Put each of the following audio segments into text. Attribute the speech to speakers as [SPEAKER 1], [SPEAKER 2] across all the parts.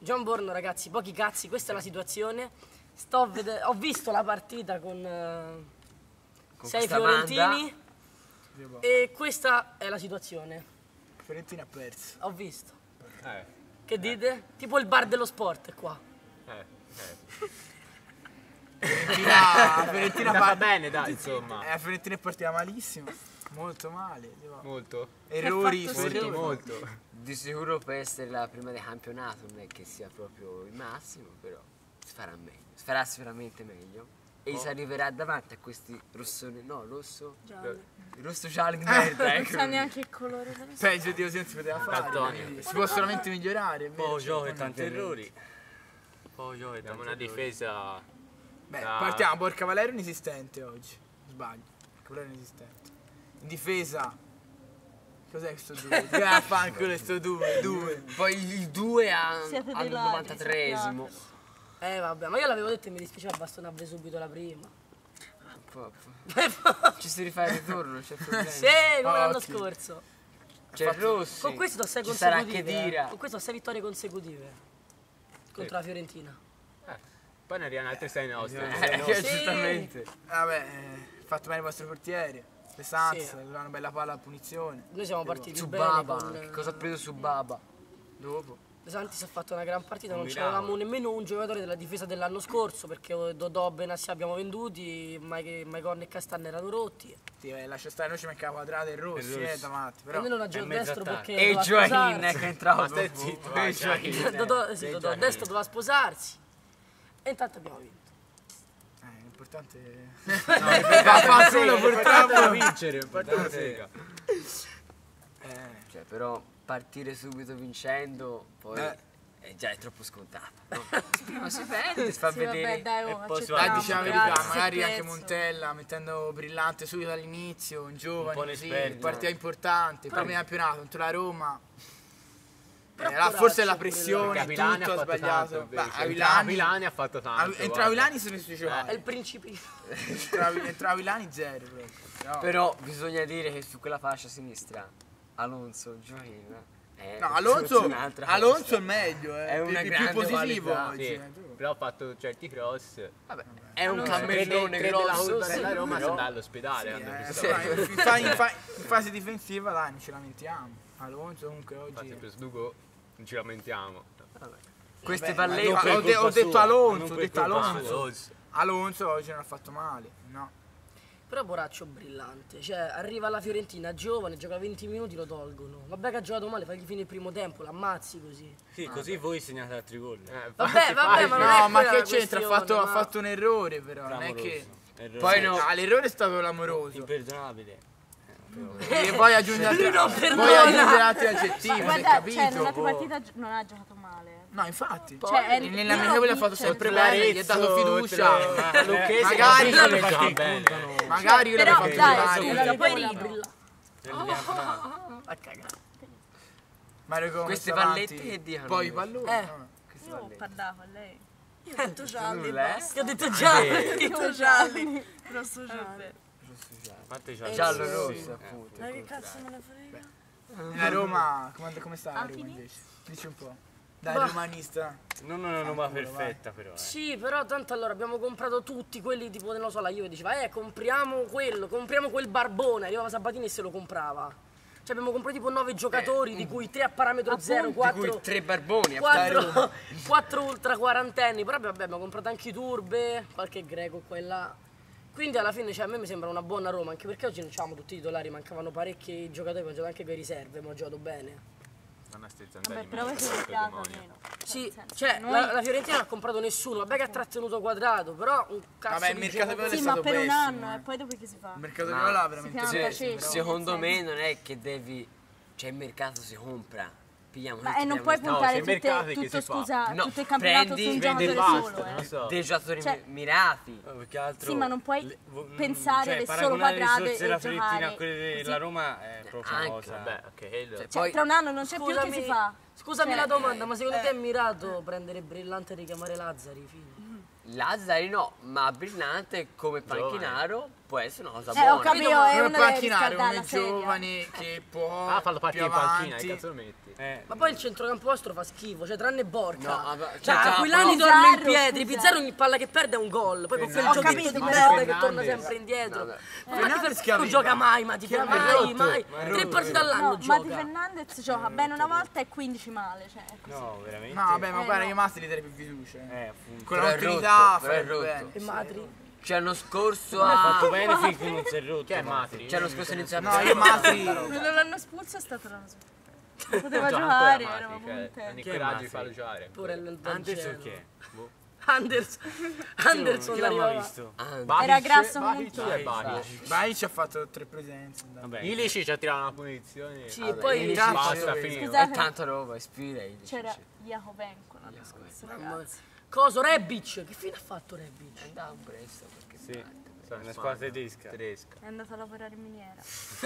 [SPEAKER 1] John Borno, ragazzi, pochi cazzi, questa è la situazione. Ho visto la partita con 6 fiorentini e questa è la situazione.
[SPEAKER 2] Fiorentina ha perso.
[SPEAKER 1] Ho visto. Che dite? Tipo il bar dello sport qua.
[SPEAKER 2] Fiorentina
[SPEAKER 3] va bene, dai, insomma.
[SPEAKER 2] La Fiorentina è partita malissimo. Molto male.
[SPEAKER 3] Molto.
[SPEAKER 2] Errori su
[SPEAKER 3] Molto,
[SPEAKER 2] errori.
[SPEAKER 3] molto.
[SPEAKER 4] Di sicuro per essere la prima del campionato non è che sia proprio il massimo, però si farà meglio. Si farà sicuramente meglio. E si arriverà davanti a questi rossoni. No, rosso. Il rosso giallo di merda,
[SPEAKER 5] Non
[SPEAKER 4] ecco.
[SPEAKER 5] sa neanche il colore dello
[SPEAKER 2] Peggio di così non si poteva fare.
[SPEAKER 3] Antonio.
[SPEAKER 2] Si può solamente migliorare.
[SPEAKER 6] Poi gioco e tanti errori. Poi gioco e
[SPEAKER 3] Abbiamo
[SPEAKER 6] tanti
[SPEAKER 3] una
[SPEAKER 6] errori.
[SPEAKER 3] difesa.
[SPEAKER 2] Beh, partiamo. Borca Valero è inesistente oggi. Sbaglio. Borca Valero è inesistente. In difesa. Cos'è questo 2? Fanculo sto 2.
[SPEAKER 4] Poi il 2
[SPEAKER 5] Siete
[SPEAKER 4] al
[SPEAKER 5] dei ladri,
[SPEAKER 4] 93esimo.
[SPEAKER 1] Vabbè, ma io l'avevo detto e mi dispiaceva bastonarvi subito la prima.
[SPEAKER 4] Ci si rifà il ritorno, c'è problema.
[SPEAKER 1] Sì, come l'anno scorso.
[SPEAKER 4] C'è il Rossi.
[SPEAKER 1] Con questo ho 6
[SPEAKER 4] Ci sarà
[SPEAKER 1] consecutive.
[SPEAKER 4] anche Dira.
[SPEAKER 1] Con questo ho 6 vittorie consecutive. Contro la Fiorentina.
[SPEAKER 3] Poi ne arrivano altre 6 nostre.
[SPEAKER 4] Giustamente.
[SPEAKER 2] Vabbè, fatto bene il vostro portiere. Le Sans, una bella palla a punizione.
[SPEAKER 1] Noi siamo partiti
[SPEAKER 4] Su
[SPEAKER 1] bene
[SPEAKER 4] Baba.
[SPEAKER 1] con...
[SPEAKER 4] Che cosa ha preso su Baba? Dopo.
[SPEAKER 1] De Santis ha fatto una gran partita, non c'avevamo nemmeno un giocatore della difesa dell'anno scorso perché Dodò, Benassi abbiamo venduti, Maicon e Castanne erano rotti.
[SPEAKER 2] Sì, lascia stare, noi ci mancava Quadrato e Rossi, da matti.
[SPEAKER 1] E
[SPEAKER 2] Però
[SPEAKER 1] noi non aggiungo destro perché
[SPEAKER 4] E
[SPEAKER 1] doveva
[SPEAKER 4] Joaquin
[SPEAKER 1] sposarsi.
[SPEAKER 4] che è entrato
[SPEAKER 3] Ma stai
[SPEAKER 4] dopo.
[SPEAKER 3] zitto, vai, Joaquin.
[SPEAKER 1] Dodò destro doveva sposarsi. E intanto abbiamo vinto.
[SPEAKER 2] l'importante
[SPEAKER 3] Fa solo purtroppo vincere, importante sega.
[SPEAKER 4] Cioè, però partire subito vincendo, poi già è troppo scontato. No? Prima si vede, si fa
[SPEAKER 5] Sì, vabbè,
[SPEAKER 4] vedere.
[SPEAKER 5] dai,
[SPEAKER 4] e poi si
[SPEAKER 5] accettiamo.
[SPEAKER 4] va
[SPEAKER 2] diciamo la
[SPEAKER 5] Grazie,
[SPEAKER 2] verità, magari
[SPEAKER 5] prezzo.
[SPEAKER 2] anche Montella mettendo Brillante subito all'inizio, un giovane,
[SPEAKER 6] po'
[SPEAKER 2] così,
[SPEAKER 6] inesperto.
[SPEAKER 2] partita importante, primo campionato contro la Roma.
[SPEAKER 1] Però
[SPEAKER 2] Là, forse la
[SPEAKER 3] Perché
[SPEAKER 2] pressione,
[SPEAKER 3] Avilani
[SPEAKER 2] tutto
[SPEAKER 3] ha
[SPEAKER 2] ha
[SPEAKER 3] fatto
[SPEAKER 2] sbagliato.
[SPEAKER 3] tanto,
[SPEAKER 2] Beh,
[SPEAKER 3] invece. Avilani ha fatto tanto.
[SPEAKER 2] Entra
[SPEAKER 3] guarda.
[SPEAKER 2] Avilani sono successo.
[SPEAKER 1] È il principino.
[SPEAKER 2] Entra Avilani zero proprio.
[SPEAKER 4] Però bisogna dire che su quella fascia sinistra Alonso, Joaquin
[SPEAKER 2] No, Alonso
[SPEAKER 4] un'altra
[SPEAKER 2] è il meglio,
[SPEAKER 4] È una
[SPEAKER 2] il più
[SPEAKER 4] grande
[SPEAKER 2] positivo
[SPEAKER 4] qualità,
[SPEAKER 2] oggi.
[SPEAKER 3] Sì, però ha fatto certi cross.
[SPEAKER 4] è un
[SPEAKER 5] Alonso
[SPEAKER 4] cammelone
[SPEAKER 3] Crede la
[SPEAKER 4] grosso,
[SPEAKER 3] colpa
[SPEAKER 4] sì,
[SPEAKER 3] della Roma
[SPEAKER 4] però-
[SPEAKER 3] sta andando all'ospedale. hanno visto.
[SPEAKER 2] In fase difensiva dai, non ci lamentiamo. Alonso comunque
[SPEAKER 3] Infatti
[SPEAKER 2] oggi.
[SPEAKER 3] per Sdugo non ci lamentiamo.
[SPEAKER 4] Queste
[SPEAKER 2] Vabbè,
[SPEAKER 4] pallette
[SPEAKER 2] ho detto Alonso, ho detto
[SPEAKER 3] Alonso.
[SPEAKER 2] Alonso. Alonso oggi non ha fatto male, no.
[SPEAKER 1] Però poraccio brillante, cioè arriva alla Fiorentina giovane, gioca 20 minuti, lo tolgono. Vabbè che ha giocato male, fagli fine il primo tempo, l'ammazzi così.
[SPEAKER 6] Sì, così voi segnate altri gol.
[SPEAKER 1] Vabbè, ma non è
[SPEAKER 2] No, ma
[SPEAKER 1] quella
[SPEAKER 2] che
[SPEAKER 1] la
[SPEAKER 2] c'entra? Ha
[SPEAKER 1] questione,
[SPEAKER 2] fatto un errore però, non è che.
[SPEAKER 4] Poi no,
[SPEAKER 2] L'errore è stato clamoroso.
[SPEAKER 6] Imperdonabile.
[SPEAKER 2] E poi aggiunge altri aggettivi, si è
[SPEAKER 5] Guarda,
[SPEAKER 2] capito?
[SPEAKER 5] cioè, nell'altra partita non ha giocato male.
[SPEAKER 2] No, infatti.
[SPEAKER 5] Cioè,
[SPEAKER 2] Nell'amichevole ha fatto sempre
[SPEAKER 5] cioè,
[SPEAKER 2] bene, gli ha dato fiducia.
[SPEAKER 3] Lucchese
[SPEAKER 2] Magari
[SPEAKER 3] le fa bene.
[SPEAKER 2] Magari io
[SPEAKER 5] Però,
[SPEAKER 2] l'avrei
[SPEAKER 5] dai,
[SPEAKER 2] fatto
[SPEAKER 5] scusa,
[SPEAKER 2] giocare.
[SPEAKER 1] poi
[SPEAKER 5] no.
[SPEAKER 1] brilla.
[SPEAKER 2] A cagare. Mario Gomez
[SPEAKER 4] Queste
[SPEAKER 2] avanti.
[SPEAKER 4] pallette che dicono?
[SPEAKER 2] Poi i palloni. no.
[SPEAKER 4] queste
[SPEAKER 5] Io ho
[SPEAKER 4] pallette.
[SPEAKER 5] parlato a lei. Io ho detto gialli,
[SPEAKER 4] Nulla,
[SPEAKER 5] basta.
[SPEAKER 1] Io ho detto già,
[SPEAKER 5] Io gialli. Rosso giallo.
[SPEAKER 4] Giallo rosso, appunto.
[SPEAKER 5] Ma che cazzo me ne frega?
[SPEAKER 2] La Roma, come sta la Roma invece? Dici un po'. Dai, romanista.
[SPEAKER 6] Non una Roma perfetta però.
[SPEAKER 1] Sì, però tanto allora abbiamo comprato tutti quelli tipo, non lo so, la Juve diceva, compriamo quel barbone, arrivava Sabatini e se lo comprava. Cioè abbiamo comprato tipo 9 giocatori, di cui 3 a parametro 0,
[SPEAKER 4] Di
[SPEAKER 1] 4...
[SPEAKER 4] cui 3 barboni.
[SPEAKER 1] 4 ultra quarantenni, però vabbè, abbiamo comprato anche i turbe, qualche greco qua e là. Quindi alla fine cioè, a me mi sembra una buona Roma, anche perché oggi non c'avevamo tutti i titolari, mancavano parecchi giocatori, abbiamo giocato anche con le riserve, abbiamo giocato bene.
[SPEAKER 5] Vabbè, però voi siete piato almeno.
[SPEAKER 1] Sì,
[SPEAKER 5] Nel senso,
[SPEAKER 1] cioè
[SPEAKER 5] noi-
[SPEAKER 1] la Fiorentina non ha comprato nessuno, vabbè che ha trattenuto Quadrato, però un cazzo
[SPEAKER 2] Vabbè, il
[SPEAKER 1] di
[SPEAKER 2] mercato
[SPEAKER 1] giocatore-
[SPEAKER 2] è
[SPEAKER 5] Sì, ma
[SPEAKER 2] stato
[SPEAKER 5] per un
[SPEAKER 2] pessimo,
[SPEAKER 5] anno e poi dopo che si fa?
[SPEAKER 2] Il mercato
[SPEAKER 4] Ma-
[SPEAKER 2] di là veramente
[SPEAKER 5] si
[SPEAKER 4] Cioè,
[SPEAKER 5] Sì,
[SPEAKER 4] secondo
[SPEAKER 5] sì.
[SPEAKER 4] me non è che devi. Cioè il mercato si compra. Pigliamo
[SPEAKER 5] Ma
[SPEAKER 4] noi,
[SPEAKER 5] non
[SPEAKER 4] prendiamo
[SPEAKER 5] puoi
[SPEAKER 4] questi-
[SPEAKER 5] puntare
[SPEAKER 3] c'è il mercato che
[SPEAKER 5] tutto,
[SPEAKER 3] si fa.
[SPEAKER 5] scusa,
[SPEAKER 4] No,
[SPEAKER 5] tutto il campionato
[SPEAKER 4] prendi,
[SPEAKER 5] su un
[SPEAKER 3] vende e
[SPEAKER 5] giocatore
[SPEAKER 3] basta,
[SPEAKER 5] solo,
[SPEAKER 3] non so.
[SPEAKER 4] dei giocatori
[SPEAKER 5] Cioè-
[SPEAKER 4] mirati.
[SPEAKER 6] Più che altro,
[SPEAKER 5] Sì, ma non puoi pensare
[SPEAKER 6] cioè,
[SPEAKER 5] alle solo
[SPEAKER 6] paragonare le
[SPEAKER 5] quadrate
[SPEAKER 6] risorse
[SPEAKER 5] e
[SPEAKER 6] della Fiorentina a
[SPEAKER 5] giocare
[SPEAKER 6] quelle della
[SPEAKER 5] così.
[SPEAKER 6] Roma è proprio una
[SPEAKER 4] Anche,
[SPEAKER 6] cosa.
[SPEAKER 3] Vabbè, ok, quello.
[SPEAKER 5] Cioè,
[SPEAKER 4] Poi-
[SPEAKER 5] tra un anno non c'è più che si fa.
[SPEAKER 1] Scusami
[SPEAKER 5] Cioè,
[SPEAKER 1] la domanda, ma secondo te è mirato prendere Brillante e richiamare Lazzari? Fine.
[SPEAKER 4] Lazzari no, ma Brillante come panchinaro può essere una cosa
[SPEAKER 5] ho
[SPEAKER 4] buona.
[SPEAKER 5] capito, è
[SPEAKER 2] Come
[SPEAKER 5] uno deve
[SPEAKER 2] panchinare,
[SPEAKER 5] riscaldare
[SPEAKER 2] uno
[SPEAKER 5] la sedia.
[SPEAKER 2] giovane che può
[SPEAKER 3] Ah, fallo partire
[SPEAKER 2] più
[SPEAKER 3] in panchina,
[SPEAKER 2] avanti.
[SPEAKER 3] che cazzo lo metti?
[SPEAKER 1] Ma poi il centrocampo vostro fa schifo, cioè tranne Borca.
[SPEAKER 4] No, vabbè,
[SPEAKER 1] Cioè,
[SPEAKER 4] cioè,
[SPEAKER 1] Aquilani
[SPEAKER 5] Pizarro,
[SPEAKER 1] dorme in piedi,
[SPEAKER 5] scusa.
[SPEAKER 1] Pizarro ogni palla che perde è un gol. Poi con quel
[SPEAKER 5] Ho
[SPEAKER 1] giochetto
[SPEAKER 5] capito,
[SPEAKER 1] di
[SPEAKER 5] ma
[SPEAKER 1] merda che
[SPEAKER 3] Fernandes.
[SPEAKER 1] torna sempre indietro.
[SPEAKER 4] Vabbè.
[SPEAKER 1] Ma Mati
[SPEAKER 2] Fernandes che
[SPEAKER 1] non
[SPEAKER 2] aveva?
[SPEAKER 1] gioca mai, Mati
[SPEAKER 2] Che
[SPEAKER 1] mai,
[SPEAKER 2] aveva?
[SPEAKER 1] mai. 3 partite all'anno
[SPEAKER 5] No, Mati
[SPEAKER 1] gioca.
[SPEAKER 5] Fernandez gioca bene una volta e 15 male, cioè è così.
[SPEAKER 6] No, veramente.
[SPEAKER 2] No, vabbè, ma
[SPEAKER 5] Eh,
[SPEAKER 2] guarda,
[SPEAKER 5] no.
[SPEAKER 2] io Masti gli darei più fiducia.
[SPEAKER 6] Appunto.
[SPEAKER 2] Con
[SPEAKER 4] Però è
[SPEAKER 2] l'autorità
[SPEAKER 4] rotto, però è
[SPEAKER 2] farebbe
[SPEAKER 4] rotto.
[SPEAKER 2] bene.
[SPEAKER 1] E Matri?
[SPEAKER 4] Cioè l'anno scorso
[SPEAKER 6] Ha fatto
[SPEAKER 4] ha...
[SPEAKER 6] bene finché non si è rotto.
[SPEAKER 3] Chi è Matri?
[SPEAKER 4] Cioè l'anno scorso inizia a
[SPEAKER 2] No, io Masti...
[SPEAKER 5] Quello l'hanno espulso è stato l'anno scorso. Poteva
[SPEAKER 3] Gioca
[SPEAKER 5] giocare,
[SPEAKER 3] ancora
[SPEAKER 5] eravamo
[SPEAKER 3] Matri,
[SPEAKER 5] contenti.
[SPEAKER 3] hanno il
[SPEAKER 6] Chi è
[SPEAKER 3] coraggio di
[SPEAKER 6] Matri?
[SPEAKER 3] farlo giocare.
[SPEAKER 1] Pure il
[SPEAKER 6] Anderson chi è? Boh.
[SPEAKER 1] Anderson
[SPEAKER 6] Chi l'ha mai
[SPEAKER 1] arrivava.
[SPEAKER 6] visto?
[SPEAKER 5] Era grasso come un
[SPEAKER 3] Bahic
[SPEAKER 5] tuo.
[SPEAKER 3] è Bahic.
[SPEAKER 2] Bahic ha fatto 3 presenze. dai.
[SPEAKER 6] Vabbè.
[SPEAKER 3] Ilicic ci ha tirato una punizione.
[SPEAKER 1] Sì, e poi
[SPEAKER 2] Basta,
[SPEAKER 3] Basta, finito.
[SPEAKER 4] È
[SPEAKER 5] Scusate,
[SPEAKER 4] tanta roba, ispira.
[SPEAKER 5] c'era Jakovenko l'anno scorso, ragazzi.
[SPEAKER 1] Coso, Rebic. Che fine ha fatto Rebic?
[SPEAKER 4] Andava un prestito perché
[SPEAKER 6] Sì, è una squadra tedesca.
[SPEAKER 5] È andato a lavorare in miniera.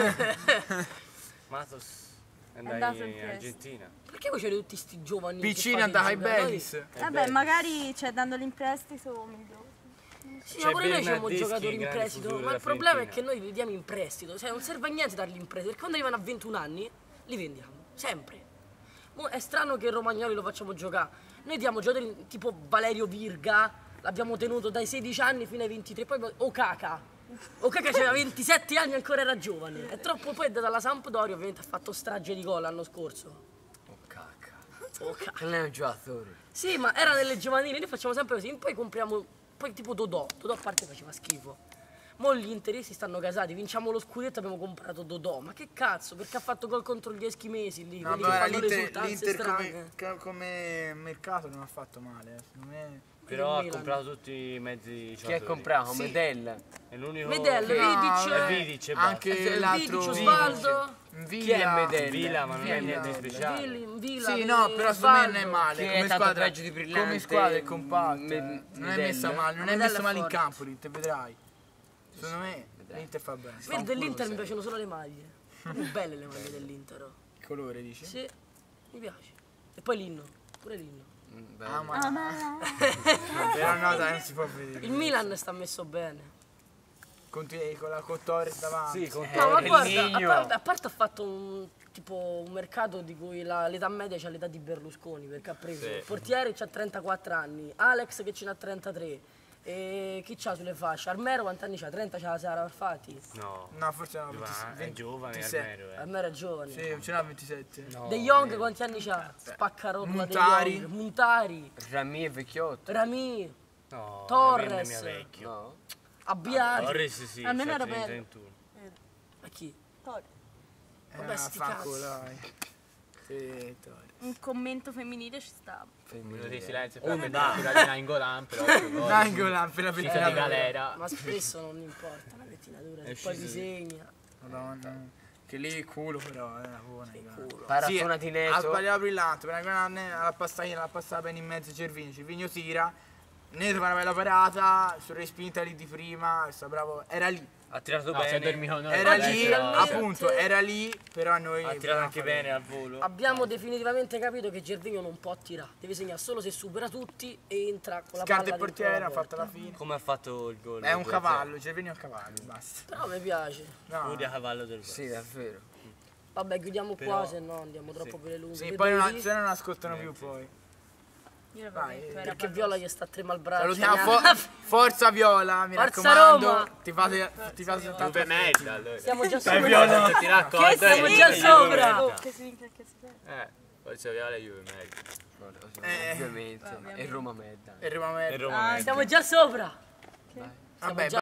[SPEAKER 6] Matos è
[SPEAKER 5] andato
[SPEAKER 6] andato
[SPEAKER 5] in
[SPEAKER 6] in
[SPEAKER 5] prestito.
[SPEAKER 6] Argentina.
[SPEAKER 1] Perché voi c'erate tutti sti giovani? che
[SPEAKER 2] Piccini
[SPEAKER 1] fate
[SPEAKER 2] andava ai
[SPEAKER 1] giocare?
[SPEAKER 2] Betis.
[SPEAKER 5] Vabbè, magari cioè, dandoli in prestito migliore.
[SPEAKER 1] Sì,
[SPEAKER 6] C'è
[SPEAKER 1] ma pure noi abbiamo
[SPEAKER 6] Bernardeschi,
[SPEAKER 1] giocatori in
[SPEAKER 6] grande
[SPEAKER 1] prestito,
[SPEAKER 6] futuro
[SPEAKER 1] ma il
[SPEAKER 6] della
[SPEAKER 1] problema è che
[SPEAKER 6] Fiorentina.
[SPEAKER 1] noi li diamo in prestito, cioè non serve a niente darli in prestito, perché quando arrivano a 21 anni li vendiamo, sempre. Mo è strano che Romagnoli lo facciamo giocare, noi diamo giocatori tipo Valerio Virga, l'abbiamo tenuto dai 16 anni fino ai 23, poi Okaka aveva 27 anni e ancora era giovane, è troppo, poi è andato alla Sampdoria, ovviamente ha fatto strage di gol l'anno scorso.
[SPEAKER 4] Oh cacca.
[SPEAKER 1] Okaka.
[SPEAKER 4] Non è un giocatore.
[SPEAKER 1] Sì, ma era nelle giovanili, noi facciamo sempre così, poi compriamo, poi tipo Dodò a parte faceva schifo. Mo gli interisti stanno casati, vinciamo lo scudetto, abbiamo comprato Dodò, ma che cazzo, perché ha fatto gol contro gli eschimesi lì,
[SPEAKER 2] No,
[SPEAKER 1] quelli che
[SPEAKER 2] ma
[SPEAKER 1] fanno risultanze
[SPEAKER 2] l'Inter
[SPEAKER 1] strane.
[SPEAKER 2] come mercato non ha fatto male. Secondo me...
[SPEAKER 6] Però ha
[SPEAKER 1] Milan.
[SPEAKER 6] comprato tutti i mezzi
[SPEAKER 4] Chi ha comprato?
[SPEAKER 2] Sì.
[SPEAKER 4] Medella.
[SPEAKER 6] È l'unico
[SPEAKER 1] Medel,
[SPEAKER 6] che-
[SPEAKER 1] Vidic,
[SPEAKER 6] è Vidic e basta.
[SPEAKER 2] Anche l'altro
[SPEAKER 1] Vidic, Osvaldo,
[SPEAKER 4] Chi è Medella?
[SPEAKER 6] Villa, ma non è
[SPEAKER 2] Villa.
[SPEAKER 6] niente di speciale.
[SPEAKER 1] Villa,
[SPEAKER 2] Sì, no, però secondo me non è
[SPEAKER 1] Osvaldo.
[SPEAKER 2] male.
[SPEAKER 4] Che è
[SPEAKER 2] Come
[SPEAKER 4] tanto
[SPEAKER 2] squadra,
[SPEAKER 4] peggio di Brillante,
[SPEAKER 2] come squadra è compatta.
[SPEAKER 4] Me-
[SPEAKER 2] Non è
[SPEAKER 4] Medel.
[SPEAKER 2] messa male, non è
[SPEAKER 1] Medel
[SPEAKER 2] messa
[SPEAKER 1] è
[SPEAKER 2] male in
[SPEAKER 1] forte.
[SPEAKER 2] campo l'Inter, vedrai. Secondo me l'Inter fa bene.
[SPEAKER 1] A me dell'Inter mi piacciono solo le maglie, sono belle le maglie dell'Inter. Oh.
[SPEAKER 2] Il colore dici?
[SPEAKER 1] Sì, mi piace. E poi l'inno, pure l'inno.
[SPEAKER 2] Ah, ma
[SPEAKER 5] Ah, ma
[SPEAKER 2] però no, dai, non si può vedere.
[SPEAKER 1] Il Milan sta messo bene.
[SPEAKER 2] Con la Torres davanti.
[SPEAKER 6] Sì, con
[SPEAKER 1] No, ma
[SPEAKER 6] Torres.
[SPEAKER 1] guarda, a parte ha fatto un mercato di cui l'età media c'ha l'età di Berlusconi, perché ha preso il portiere che ha 34 anni, Alex che ce n'ha 33, e chi c'ha sulle fasce? Armero quanti anni c'ha? 30 c'ha la Sara Alfati?
[SPEAKER 6] No,
[SPEAKER 2] No, forse no.
[SPEAKER 6] è giovane
[SPEAKER 2] 27.
[SPEAKER 6] Armero,
[SPEAKER 1] Armero è giovane.
[SPEAKER 2] Sì, ce n'ha 27.
[SPEAKER 6] No,
[SPEAKER 1] De Jong quanti anni c'ha? Spaccarotta De
[SPEAKER 2] Montari.
[SPEAKER 1] Jong. Montari,
[SPEAKER 4] Rami è vecchiotto.
[SPEAKER 1] Rami,
[SPEAKER 6] no,
[SPEAKER 1] Torres.
[SPEAKER 6] Torres è vecchio.
[SPEAKER 4] No.
[SPEAKER 1] Abbiati.
[SPEAKER 6] Torres sì,
[SPEAKER 5] Almeno
[SPEAKER 6] c'ha
[SPEAKER 5] era bello.
[SPEAKER 6] 31.
[SPEAKER 1] Ma chi?
[SPEAKER 5] Torres.
[SPEAKER 1] Vabbè, sti cazzi.
[SPEAKER 2] dai. Sì, Torres.
[SPEAKER 5] Un commento femminile ci stava.
[SPEAKER 3] Quello di silenzio per la pittura di Nainggolan, però
[SPEAKER 2] Nangolan per la
[SPEAKER 3] di
[SPEAKER 2] pettina.
[SPEAKER 3] galera.
[SPEAKER 1] Ma spesso non importa, la pettinatura, se poi disegna.
[SPEAKER 2] Madonna. Che lì il culo però, è buona. Sì,
[SPEAKER 4] Parafona di
[SPEAKER 2] ha
[SPEAKER 4] Neto.
[SPEAKER 2] sbagliato brillante, per l'ha passata bene in mezzo Cervigno tira, Neto fa una bella parata, sul respinta lì di prima, sta bravo, era lì,
[SPEAKER 6] Ha tirato
[SPEAKER 3] No, se
[SPEAKER 6] bene.
[SPEAKER 3] dormivano noi.
[SPEAKER 2] era
[SPEAKER 1] Oggi
[SPEAKER 2] lì,
[SPEAKER 1] finalmente-
[SPEAKER 2] appunto, era lì, però a noi...
[SPEAKER 6] Ha tirato anche bene al volo.
[SPEAKER 1] Abbiamo definitivamente capito che Gervigno non può tirare, deve segnare solo se supera tutti e entra con la
[SPEAKER 2] Scarta
[SPEAKER 1] palla
[SPEAKER 2] il
[SPEAKER 1] dentro
[SPEAKER 2] portiere,
[SPEAKER 1] la
[SPEAKER 2] ha fatto
[SPEAKER 1] porta.
[SPEAKER 2] la fine.
[SPEAKER 6] Come ha fatto il gol?
[SPEAKER 2] È un
[SPEAKER 6] 2-0.
[SPEAKER 2] cavallo, Cervigno è un cavallo, basta.
[SPEAKER 1] Però mi piace.
[SPEAKER 2] No.
[SPEAKER 6] Furia cavallo del gol.
[SPEAKER 4] Sì, davvero.
[SPEAKER 1] Vabbè, chiudiamo qua,
[SPEAKER 6] Però-
[SPEAKER 1] se no andiamo troppo per le lunghe.
[SPEAKER 2] Sì,
[SPEAKER 1] Vedo
[SPEAKER 2] poi
[SPEAKER 1] lì,
[SPEAKER 2] se non ascoltano più poi.
[SPEAKER 5] Io l'avevo detto, era
[SPEAKER 1] perché Viola gli sta a trema al braccio.
[SPEAKER 2] Salutiamo, forza Viola, mi
[SPEAKER 1] Forza
[SPEAKER 2] raccomando.
[SPEAKER 1] Roma.
[SPEAKER 2] Ti fate soltanto
[SPEAKER 3] Juve merda allora.
[SPEAKER 1] Siamo già
[SPEAKER 3] Dai,
[SPEAKER 1] sopra.
[SPEAKER 3] Viola, ti racconto.
[SPEAKER 1] Siamo già sopra.
[SPEAKER 5] Oh, che si minchia che si fa.
[SPEAKER 3] Forza Viola e Juve merda.
[SPEAKER 4] Ovviamente. E Roma merda.
[SPEAKER 2] E Roma merda.
[SPEAKER 6] E Roma
[SPEAKER 1] Siamo già sopra.
[SPEAKER 2] Vabbè,